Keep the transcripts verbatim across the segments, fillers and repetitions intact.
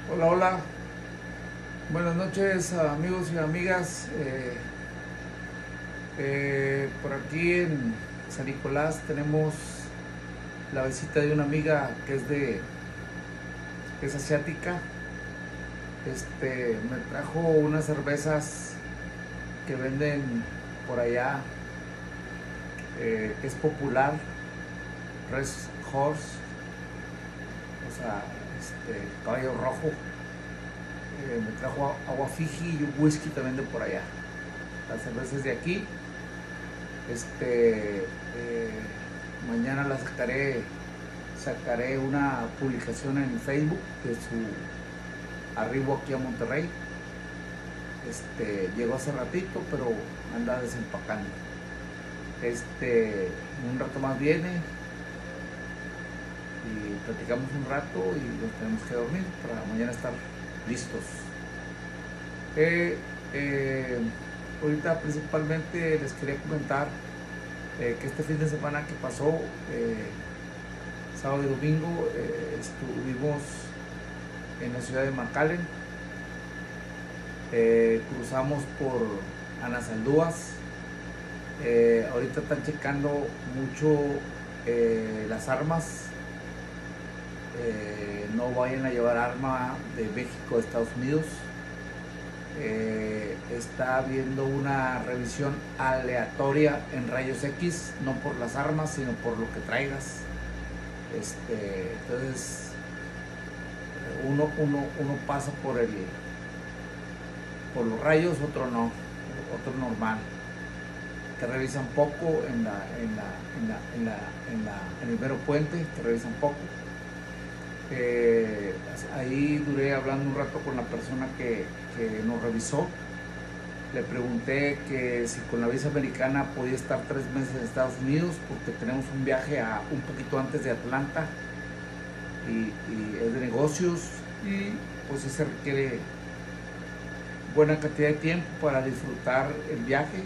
Hola, hola. Buenas noches, amigos y amigas. Eh, eh, por aquí en San Nicolás tenemos la visita de una amiga que es de que es asiática. Este me trajo unas cervezas que venden por allá, eh, que es popular, Red Horse, o sea, este caballo rojo. Eh, me trajo agua Fiji y un whisky también de por allá. Las cervezas de aquí. Este, eh, mañana la sacaré, sacaré una publicación en Facebook de su arribo aquí a Monterrey. Este, llegó hace ratito, pero anda desempacando. Este, en un rato más viene y platicamos un rato y nos tenemos que dormir para mañana estar listos. Eh, eh, Ahorita principalmente les quería comentar eh, que este fin de semana que pasó, eh, sábado y domingo, eh, estuvimos en la ciudad de McAllen. Eh, cruzamos por Anazaldúas. Eh, ahorita están checando mucho eh, las armas. Eh, no vayan a llevar arma de México a Estados Unidos. Eh, está habiendo una revisión aleatoria en rayos X, no por las armas, sino por lo que traigas. Este, entonces, uno, uno, uno pasa por el por los rayos, otro no, otro normal. Te revisan poco en la, en la, en la, en la, en la, en el mero puente, te revisan poco. Eh, ahí duré hablando un rato con la persona que, que nos revisó. Le pregunté que si con la visa americana podía estar tres meses en Estados Unidos, porque tenemos un viaje a un poquito antes de Atlanta y, y es de negocios, y pues sí se requiere buena cantidad de tiempo para disfrutar el viaje,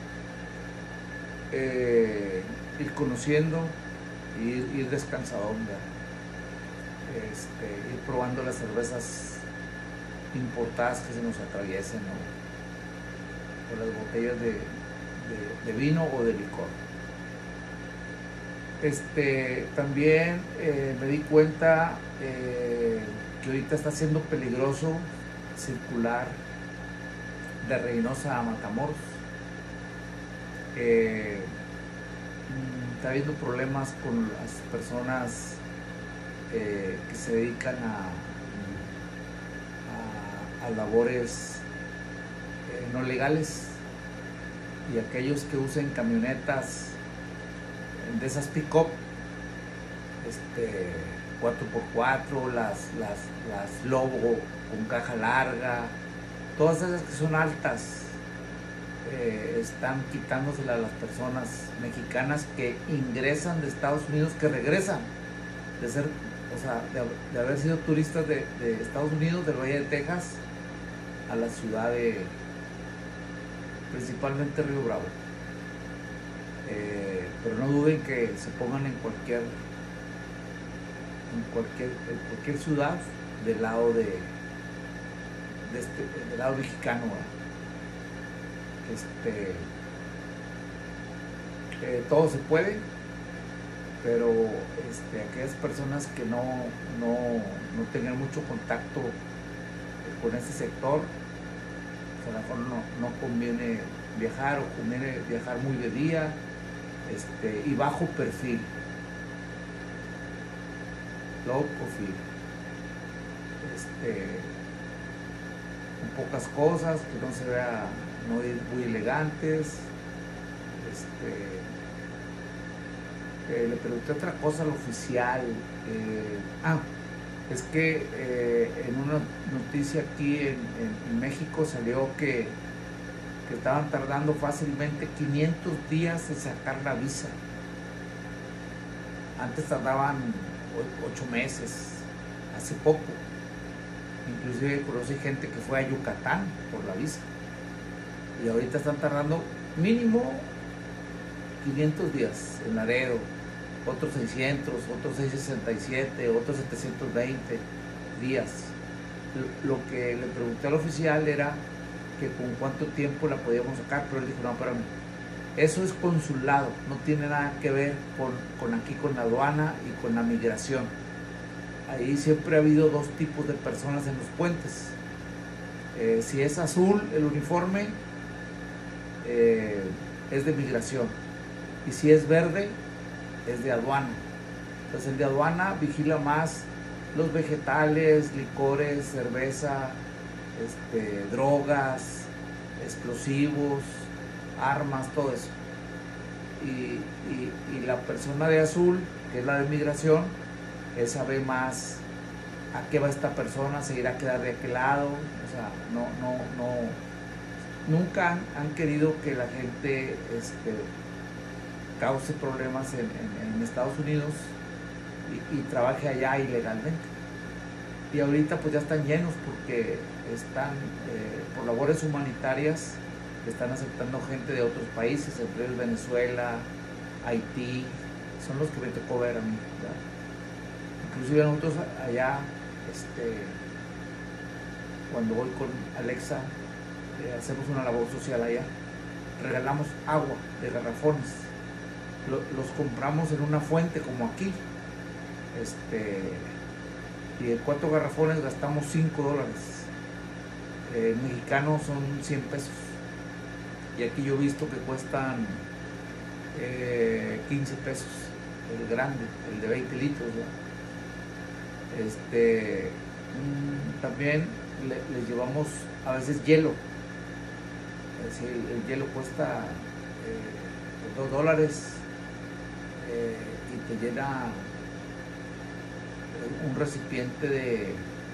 eh, ir conociendo y ir, ir descansadón, este, ir probando las cervezas importadas que se nos atraviesen, ¿no? O las botellas de, de, de vino o de licor. Este, también eh, me di cuenta eh, que ahorita está siendo peligroso circular de Reynosa a Matamoros. Eh, está habiendo problemas con las personas eh, que se dedican a, a, a labores eh, no legales, y aquellos que usen camionetas de esas pick-up, este, cuatro por cuatro, las, las, las Lobo con caja larga, todas esas que son altas, eh, están quitándoselas a las personas mexicanas que ingresan de Estados Unidos, que regresan de ser, o sea, de, de haber sido turistas de, de Estados Unidos, del Valle de Texas, a la ciudad de, principalmente Río Bravo. Eh, pero no duden que se pongan en cualquier en cualquier, en cualquier ciudad del lado de, de este, del lado mexicano, ¿verdad? Este, eh, todo se puede, pero este, aquellas personas que no, no, no tengan mucho contacto con este sector, pues a lo mejor no, no conviene viajar, o conviene viajar muy de día, este, y bajo perfil, low profile, este, con pocas cosas, que no se vea, no ir muy elegantes. Este, eh, le pregunté otra cosa al oficial. Eh, ah, es que eh, en una noticia aquí en, en, en México salió que, que estaban tardando fácilmente quinientos días en sacar la visa. Antes tardaban ocho meses, hace poco. Inclusive conocí gente que fue a Yucatán por la visa, y ahorita están tardando mínimo quinientos días en Laredo, otros seiscientos, otros seiscientos sesenta y siete, otros setecientos veinte días. lo que le pregunté al oficial era que con cuánto tiempo la podíamos sacar, pero él dijo, no, espérame, eso es consulado, no tiene nada que ver con, con aquí, con la aduana y con la migración. Ahí siempre ha habido dos tipos de personas en los puentes. Eh, si es azul el uniforme, eh, es de migración, y si es verde, es de aduana. Entonces el de aduana vigila más los vegetales, licores, cerveza, este, drogas, explosivos, armas, todo eso. Y, y, y la persona de azul, que es la de migración, esa ve más a qué va esta persona, se irá a quedar de aquel lado. O sea, no, no, no, nunca han, han querido que la gente este, cause problemas en, en, en Estados Unidos y, y trabaje allá ilegalmente. Y ahorita pues ya están llenos porque están eh, por labores humanitarias, están aceptando gente de otros países, entre ellos Venezuela, Haití, son los que me tocó ver a mí, ¿verdad? Inclusive nosotros allá, este, cuando voy con Alexa, eh, hacemos una labor social allá, regalamos agua de garrafones, Lo, los compramos en una fuente como aquí, este, y de cuatro garrafones gastamos cinco dólares, eh, mexicanos son cien pesos, y aquí yo he visto que cuestan eh, quince pesos, el grande, el de veinte litros, ¿verdad? Este, mmm, también le, les llevamos a veces hielo, es decir, el, el hielo cuesta eh, dos dólares eh, y te llena un recipiente de,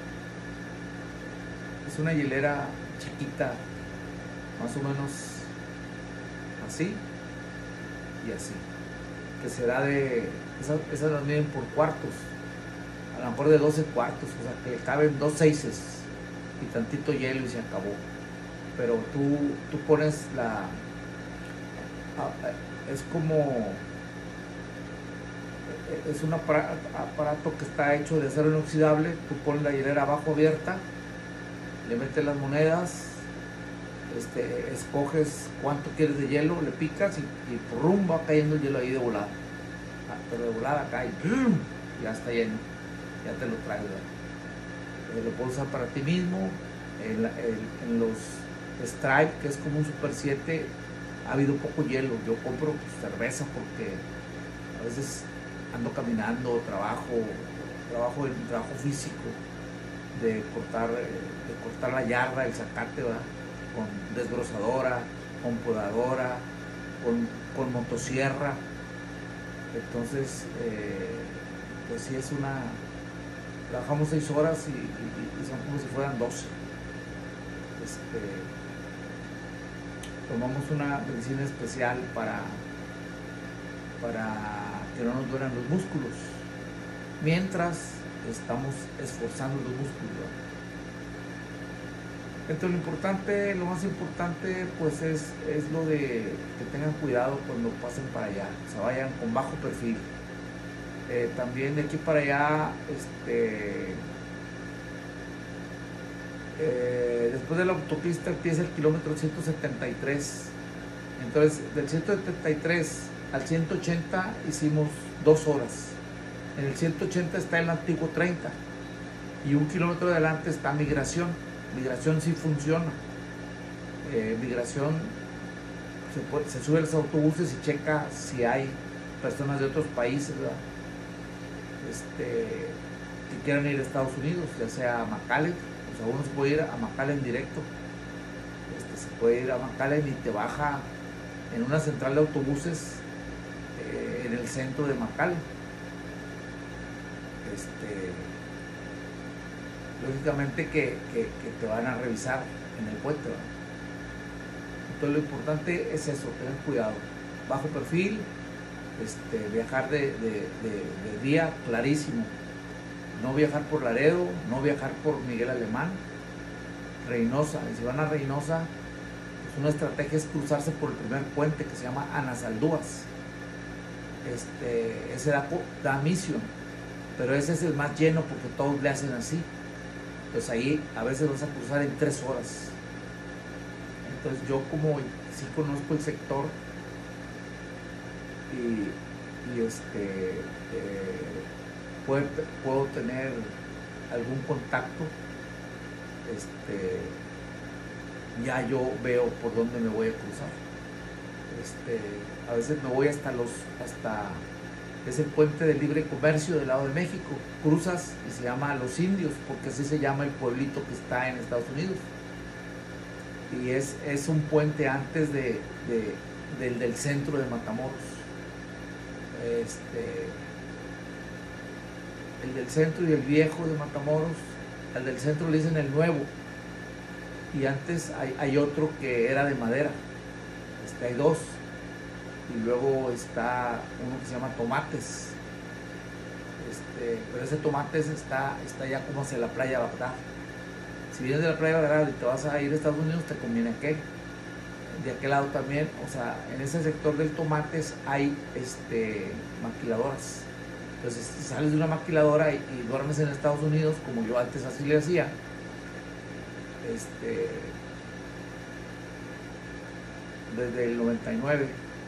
es una hielera chiquita, más o menos así y así, que será de, esas, esas las miden por cuartos, a lo mejor de doce cuartos, o sea que le caben dos seises y tantito hielo y se acabó. Pero tú, tú pones la, es como, es un aparato que está hecho de acero inoxidable, tú pones la hielera abajo abierta, le metes las monedas, este, escoges cuánto quieres de hielo, le picas y, y pum, va cayendo el hielo ahí de volada, pero de volada cae, ya está lleno, ya te lo traes, eh, lo puedes usar para ti mismo. En, la, en, en los Stripe, que es como un Super siete, ha habido poco hielo. Yo compro pues, cerveza porque a veces ando caminando, trabajo, trabajo en trabajo físico, de cortar, de cortar la yarda, el zacate, ¿verdad? Con desbrozadora, con podadora, con, con motosierra. Entonces, eh, pues sí es una... Trabajamos seis horas y, y, y son como si fueran doce. Este, tomamos una medicina especial para, para que no nos duelan los músculos, mientras estamos esforzando los músculos, ¿verdad? Entonces lo importante, lo más importante pues es, es lo de que tengan cuidado cuando pasen para allá, o sea, vayan con bajo perfil. Eh, también de aquí para allá, este, eh, después de la autopista empieza el kilómetro ciento setenta y tres. Entonces, del ciento setenta y tres al ciento ochenta hicimos dos horas. En el ciento ochenta está el antiguo treinta y un kilómetro adelante está migración. Migración sí funciona. Eh, migración se, puede, se sube a los autobuses y checa si hay personas de otros países, ¿verdad? Este, que quieran ir a Estados Unidos, ya sea a McAllen. O sea, uno se puede ir a McAllen directo, este, se puede ir a McAllen y te baja en una central de autobuses eh, en el centro de McAllen. Este, lógicamente que, que, que te van a revisar en el puente, ¿verdad? Entonces lo importante es eso, tener cuidado, bajo perfil. Este, viajar de, de, de, de día, clarísimo, no viajar por Laredo, no viajar por Miguel Alemán, Reynosa. Y si van a Reynosa, pues una estrategia es cruzarse por el primer puente que se llama Anasaldúas. Este, ese da, da Mission, pero ese es el más lleno porque todos le hacen así. Entonces ahí a veces vas a cruzar en tres horas. Entonces yo como sí conozco el sector y, y este eh, puedo, puedo tener algún contacto, este, ya yo veo por dónde me voy a cruzar. Este, a veces me voy hasta los, hasta, es el puente de libre comercio del lado de México, cruzas y se llama Los Indios, porque así se llama el pueblito que está en Estados Unidos. Y es, es un puente antes de, de, del, del centro de Matamoros. Este, el del centro y el viejo de Matamoros, al del centro le dicen el nuevo, y antes hay, hay otro que era de madera, este, hay dos, y luego está uno que se llama Tomates, este, pero ese Tomates está, está ya como hacia la playa Bagdad. Si vienes de la playa Bagdad y te vas a ir a Estados Unidos, te conviene aquel. De aquel lado también, o sea, en ese sector del Tomates hay este, maquiladoras. Entonces, si sales de una maquiladora y, y duermes en Estados Unidos, como yo antes así le hacía, este, desde el noventa y nueve,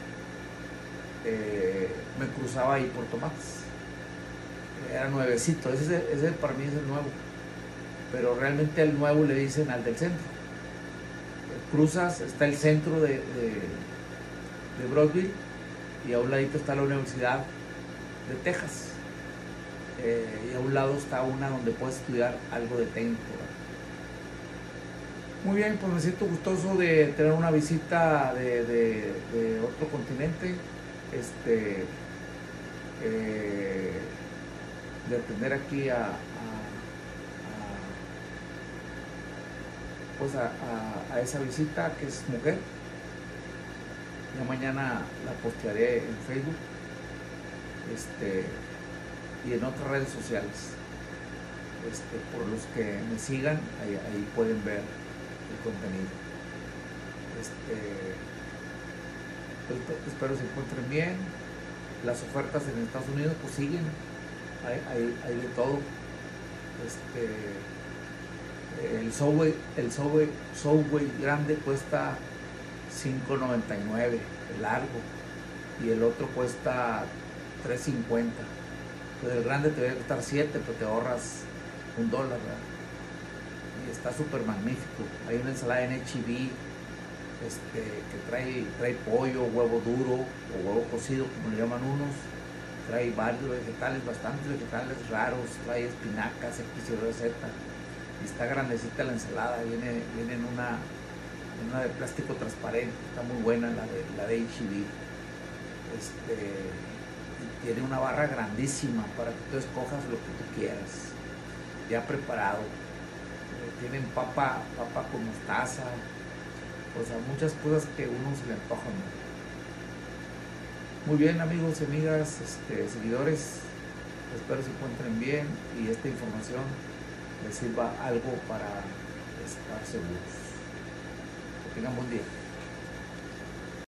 eh, me cruzaba ahí por Tomates. Era nuevecito, ese, ese para mí es el nuevo, pero realmente el nuevo le dicen al del centro. Cruzas, está el centro de, de, de Brownsville, y a un ladito está la Universidad de Texas, eh, y a un lado está una donde puedes estudiar algo de técnico. Muy bien, pues me siento gustoso de tener una visita de, de, de otro continente, este, eh, de atender aquí a, a, a pues a, a, a esa visita, que es mujer. Ya mañana la postearé en Facebook, este, y en otras redes sociales. Este, por los que me sigan, ahí, ahí pueden ver el contenido. Este, pues, espero se encuentren bien. Las ofertas en Estados Unidos pues siguen, hay, hay, hay de todo. Este, el Subway, el Subway, Subway grande cuesta cinco noventa y nueve, el largo, y el otro cuesta tres cincuenta. Pues el grande te va a costar siete, pero te ahorras un dólar, ¿verdad? Y está súper magnífico. Hay una ensalada en H E B, este, que trae, trae pollo, huevo duro o huevo cocido, como le llaman unos. Trae varios vegetales, bastantes vegetales raros, trae espinacas, X, Y, Z. Y está grandecita la ensalada, viene, viene en, una, en una de plástico transparente, está muy buena la de, la de H E B. Este, tiene una barra grandísima para que tú escojas lo que tú quieras, ya preparado. Tienen papa, papa con mostaza, o sea, muchas cosas que a uno se le antojan. Muy bien, amigos y amigas, este, seguidores, espero se encuentren bien y esta información les sirva algo para estar seguros. Que tengan buen día.